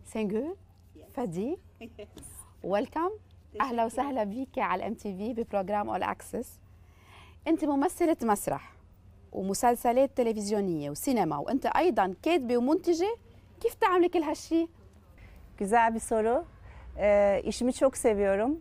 سينجو فادي ويلكم. اهلا وسهلا بيك على الام تي في ببروجرام اول اكسس. انت ممثله مسرح ومسلسلات تلفزيونيه وسينما، وانت ايضا كاتبه ومنتجه. كيف تعملي كل هالشيء؟ Güzel bir soru. İşimi çok seviyorum.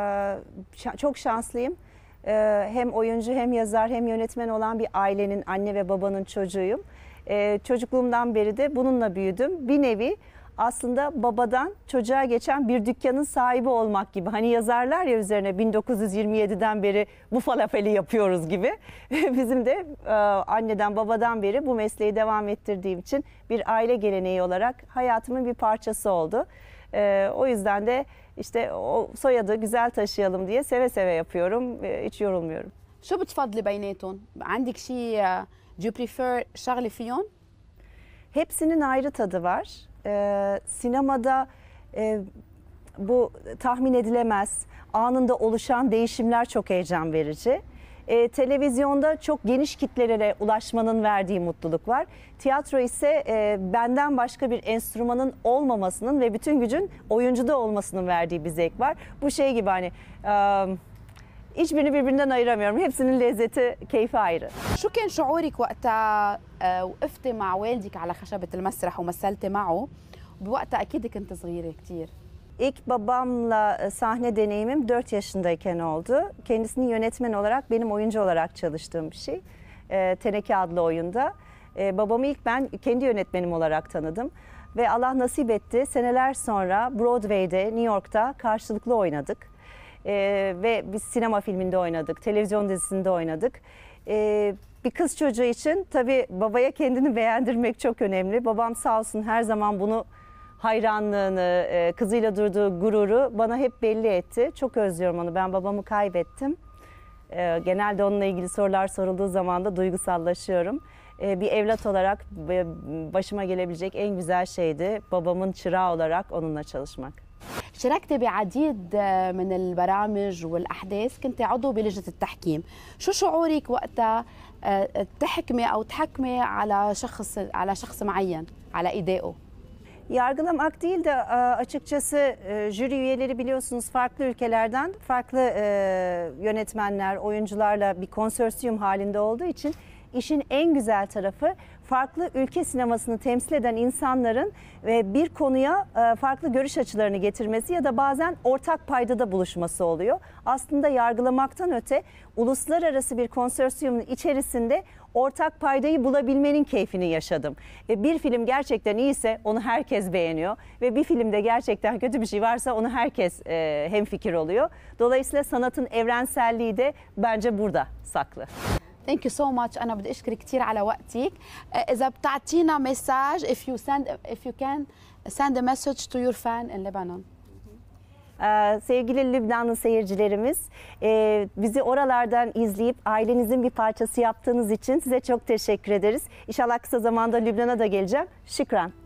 Çok şanslıyım. Hem oyuncu hem yazar hem yönetmen olan bir ailenin, anne ve babanın çocuğuyum. Çocukluğumdan beri de bununla büyüdüm. Bir nevi aslında babadan çocuğa geçen bir dükkanın sahibi olmak gibi. Hani yazarlar ya üzerine 1927'den beri bu falafeli yapıyoruz gibi. Bizim de anneden babadan beri bu mesleği devam ettirdiğim için bir aile geleneği olarak hayatımın bir parçası oldu. O yüzden de işte o soyadı güzel taşıyalım diye seve seve yapıyorum. Hiç yorulmuyorum. شو بتفضلي بيناتهم؟ عندك شيء do you prefer شغله فيهم؟ Hepsinin ayrı tadı var. Sinemada bu tahmin edilemez, anında oluşan değişimler çok heyecan verici. Televizyonda çok geniş kitlelere ulaşmanın verdiği mutluluk var. Tiyatro ise benden başka bir enstrümanın olmamasının ve bütün gücün oyuncuda olmasının verdiği bir zevk var. Bu şey gibi hani hiçbirini birbirinden ayıramıyorum. Hepsinin lezzeti, keyfi ayrı. شو كان شعورك وقتها وقفتي مع والدك على خشبة المسرح ومثلتي معه؟ بوقتها أكيد كنت صغيرة كتير. İlk babamla sahne deneyimim 4 yaşındayken oldu. Kendisini yönetmen olarak, benim oyuncu olarak çalıştığım bir şey. Teneke adlı oyunda. Babamı ilk ben kendi yönetmenim olarak tanıdım. Ve Allah nasip etti. Seneler sonra Broadway'de, New York'ta karşılıklı oynadık. Ve biz sinema filminde oynadık, televizyon dizisinde oynadık. Bir kız çocuğu için tabii babaya kendini beğendirmek çok önemli. Babam sağ olsun her zaman bunu hayranlığını, kızıyla durduğu gururu bana hep belli etti. Çok özlüyorum onu. Ben babamı kaybettim. Genelde onunla ilgili sorular sorulduğu zaman da duygusallaşıyorum. Bir evlat olarak başıma gelebilecek en güzel şeydi babamın çırağı olarak onunla çalışmak. شاركت بعديد من البرامج والأحداث، كنت عضو بلجنة التحكيم. شو شعورك وقتها تحكمي أو تحكمي على شخص معين على إدائه؟ Yargılamak değil de açıkçası jüri üyeleri biliyorsunuz farklı ülkelerden farklı yönetmenler, oyuncularla bir konsorsiyum halinde olduğu için işin en güzel tarafı farklı ülke sinemasını temsil eden insanların bir konuya farklı görüş açılarını getirmesi ya da bazen ortak paydada buluşması oluyor. Aslında yargılamaktan öte uluslararası bir konsorsiyumun içerisinde ortak paydayı bulabilmenin keyfini yaşadım. Bir film gerçekten iyiyse onu herkes beğeniyor ve bir filmde gerçekten kötü bir şey varsa onu herkes hemfikir oluyor. Dolayısıyla sanatın evrenselliği de bence burada saklı. Thank you so much. أنا بدي أشكرك كثير على وقتك. إذا بتعطينا مساج if you can send a message to your fan in Lebanon. Sevgili Lübnanlı seyircilerimiz, bizi oralardan izleyip ailenizin bir parçası yaptığınız için size çok teşekkür ederiz. İnşallah kısa zamanda Lübnan'a da geleceğim. Şükran.